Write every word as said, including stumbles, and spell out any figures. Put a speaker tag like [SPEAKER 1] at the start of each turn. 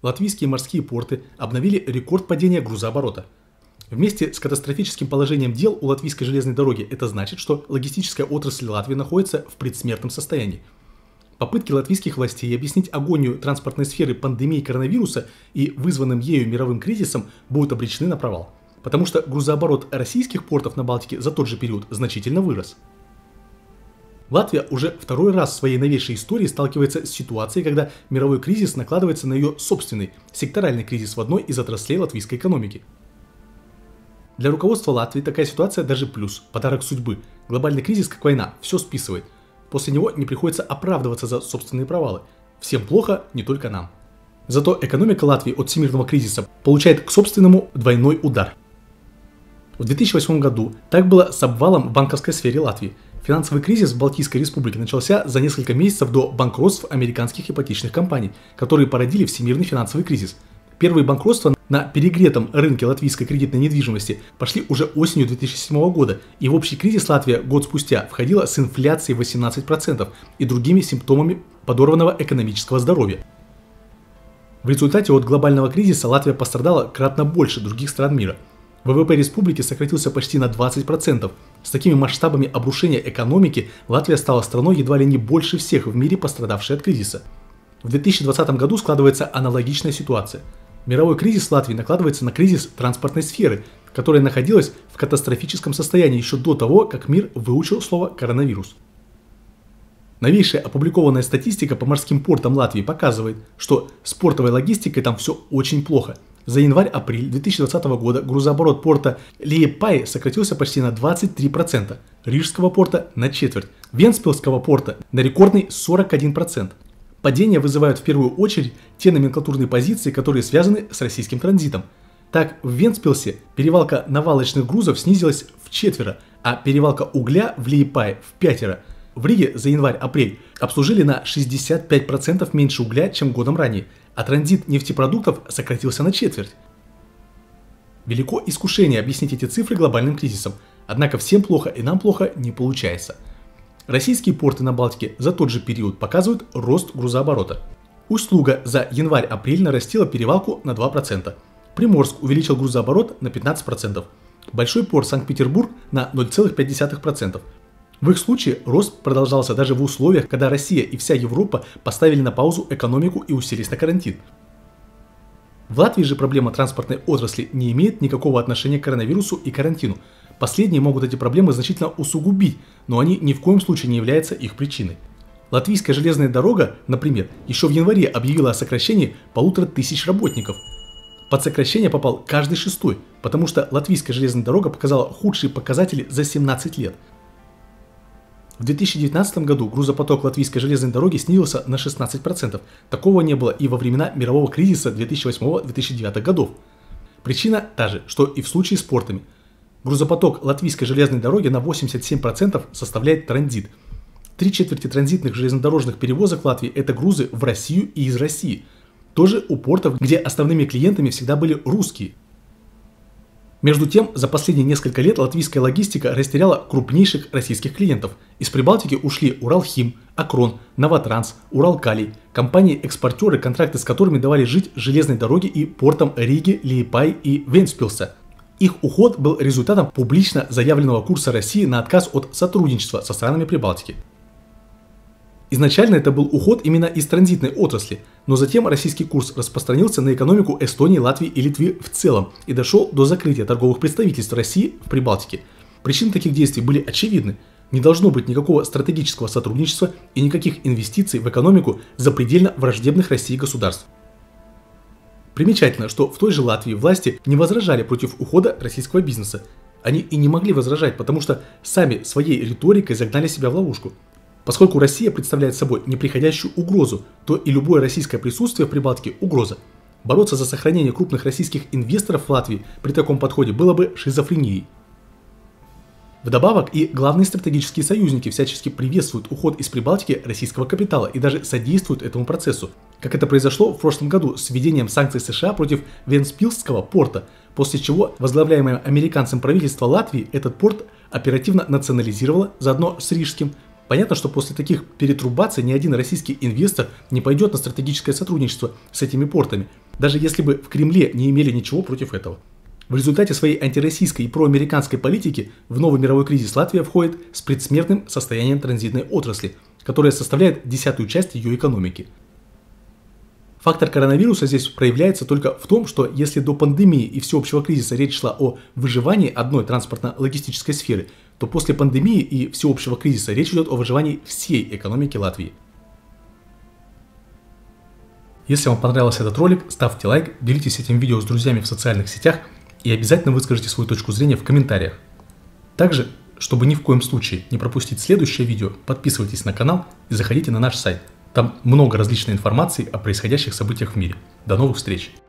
[SPEAKER 1] латвийские морские порты обновили рекорд падения грузооборота. Вместе с катастрофическим положением дел у латвийской железной дороги это значит, что логистическая отрасль Латвии находится в предсмертном состоянии. Попытки латвийских властей объяснить агонию транспортной сферы пандемией коронавируса и вызванным ею мировым кризисом будут обречены на провал, потому что грузооборот российских портов на Балтике за тот же период значительно вырос. Латвия уже второй раз в своей новейшей истории сталкивается с ситуацией, когда мировой кризис накладывается на ее собственный секторальный кризис в одной из отраслей латвийской экономики. Для руководства Латвии такая ситуация даже плюс, подарок судьбы. Глобальный кризис, как война, все списывает. После него не приходится оправдываться за собственные провалы. Всем плохо, не только нам. Зато экономика Латвии от всемирного кризиса получает к собственному двойной удар. В две тысячи восьмом году так было с обвалом в банковской сфере Латвии. Финансовый кризис в Балтийской республике начался за несколько месяцев до банкротств американских ипотечных компаний, которые породили всемирный финансовый кризис. Первые банкротства на перегретом рынке латвийской кредитной недвижимости пошли уже осенью две тысячи седьмого года, и в общий кризис Латвия год спустя входила с инфляцией восемнадцать процентов и другими симптомами подорванного экономического здоровья. В результате от глобального кризиса Латвия пострадала кратно больше других стран мира. ВВП республики сократился почти на двадцать процентов. С такими масштабами обрушения экономики Латвия стала страной едва ли не больше всех в мире, пострадавшей от кризиса. В две тысячи двадцатом году складывается аналогичная ситуация. Мировой кризис Латвии накладывается на кризис транспортной сферы, которая находилась в катастрофическом состоянии еще до того, как мир выучил слово «коронавирус». Новейшая опубликованная статистика по морским портам Латвии показывает, что с портовой логистикой там все очень плохо. За январь-апрель две тысячи двадцатого года грузооборот порта Лиепай сократился почти на двадцать три процента, Рижского порта на четверть, Вентспилсского порта на рекордный сорок один процент. Падение вызывают в первую очередь те номенклатурные позиции, которые связаны с российским транзитом. Так, в Вентспилсе перевалка навалочных грузов снизилась в четверо, а перевалка угля в Лиепае в пятеро. В Риге за январь-апрель обслужили на шестьдесят пять процентов меньше угля, чем годом ранее, а транзит нефтепродуктов сократился на четверть. Велико искушение объяснить эти цифры глобальным кризисом, однако всем плохо и нам плохо не получается. Российские порты на Балтике за тот же период показывают рост грузооборота. Усть-Луга за январь-апрель нарастила перевалку на два процента. Приморск увеличил грузооборот на пятнадцать процентов. Большой порт Санкт-Петербург на ноль целых пять десятых процента. В их случае рост продолжался даже в условиях, когда Россия и вся Европа поставили на паузу экономику и уселись на карантин. В Латвии же проблема транспортной отрасли не имеет никакого отношения к коронавирусу и карантину. Последние могут эти проблемы значительно усугубить, но они ни в коем случае не являются их причиной. Латвийская железная дорога, например, еще в январе объявила о сокращении полутора тысяч работников. Под сокращение попал каждый шестой, потому что латвийская железная дорога показала худшие показатели за семнадцать лет. В две тысячи девятнадцатом году грузопоток латвийской железной дороги снизился на шестнадцать процентов. Такого не было и во времена мирового кризиса две тысячи восьмого — две тысячи девятого годов. Причина та же, что и в случае с портами. Грузопоток латвийской железной дороги на восемьдесят семь процентов составляет транзит. Три четверти транзитных железнодорожных перевозок Латвии – это грузы в Россию и из России. Тоже у портов, где основными клиентами всегда были русские. Между тем, за последние несколько лет латвийская логистика растеряла крупнейших российских клиентов. Из Прибалтики ушли Уралхим, Акрон, Новотранс, Уралкалий, компании-экспортеры, контракты с которыми давали жить железной дороге и портам Риги, Лиепай и Вентспилса. Их уход был результатом публично заявленного курса России на отказ от сотрудничества со странами Прибалтики. Изначально это был уход именно из транзитной отрасли, но затем российский курс распространился на экономику Эстонии, Латвии и Литвы в целом и дошел до закрытия торговых представительств России в Прибалтике. Причины таких действий были очевидны. Не должно быть никакого стратегического сотрудничества и никаких инвестиций в экономику запредельно враждебных России государств. Примечательно, что в той же Латвии власти не возражали против ухода российского бизнеса. Они и не могли возражать, потому что сами своей риторикой загнали себя в ловушку. Поскольку Россия представляет собой неприходящую угрозу, то и любое российское присутствие в Прибалтике – угроза. Бороться за сохранение крупных российских инвесторов в Латвии при таком подходе было бы шизофренией. Вдобавок и главные стратегические союзники всячески приветствуют уход из Прибалтики российского капитала и даже содействуют этому процессу, как это произошло в прошлом году с введением санкций США против Вентспилсского порта, после чего возглавляемое американцем правительство Латвии этот порт оперативно национализировало заодно с Рижским. Понятно, что после таких перетрубаций ни один российский инвестор не пойдет на стратегическое сотрудничество с этими портами. даже если бы в Кремле не имели ничего против этого. В результате своей антироссийской и проамериканской политики в новый мировой кризис Латвия входит с предсмертным состоянием транзитной отрасли, которая составляет десятую часть ее экономики. Фактор коронавируса здесь проявляется только в том, что если до пандемии и всеобщего кризиса речь шла о выживании одной транспортно-логистической сферы, то после пандемии и всеобщего кризиса речь идет о выживании всей экономики Латвии. Если вам понравился этот ролик, ставьте лайк, делитесь этим видео с друзьями в социальных сетях и обязательно выскажите свою точку зрения в комментариях. Также, чтобы ни в коем случае не пропустить следующее видео, подписывайтесь на канал и заходите на наш сайт. Там много различной информации о происходящих событиях в мире. До новых встреч!